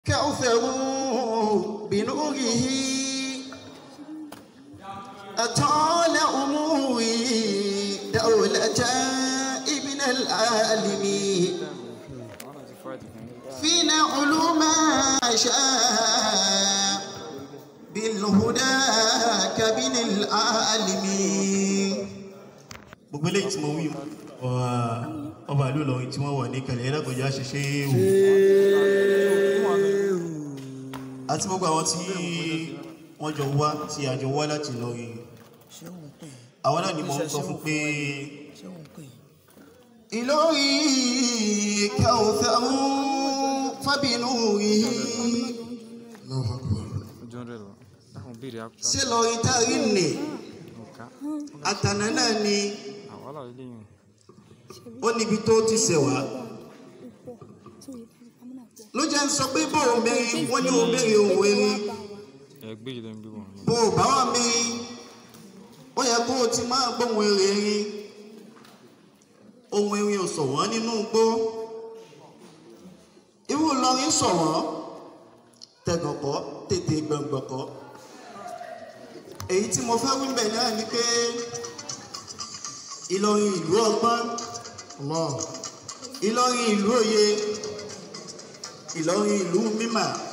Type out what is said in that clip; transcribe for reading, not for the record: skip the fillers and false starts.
كأثر بنوره أطال أموري دولة ابن العالمين فينا علوم شاء بالهدى كابن العالمين. gbogbo eléyìí tí mo wí ọba ìlú Ìlọrin tí wọ́n wà ní kẹlẹ̀ ẹlẹ́kọ̀ọ́jà ṣiṣẹ́ o àti gbogbo àwọn tí wọ́n jọ wá tí àjọ wá láti Ìlọrin àwọn náà ni mo ń sọ fún pé Ìlọrin kawtharu fabinurihi ṣé Ìlọrin tárí nì àtànà náà ni ó níbi tó ti ṣẹ̀wá ló jẹ́ ń sọ pé bó o mẹ́rin wọ́n ní o mẹ́rin ohun erin bó o bá wà mẹ́rin ó yẹ kó o ti máa gbóhùn erin ohun erin ò sọ wọ́n nínú igbó irú Ìlọrin sọ wọ́n tẹ̀gànkọ́ tètè gbọ̀ngbọ̀kọ́ èyí tí mo fẹ́ wí bẹ̀ náà ni pé Ìlọrin ìlú ọgbọ́n Ìlọrin ìlú òye Ìlọrin ìlú mímà.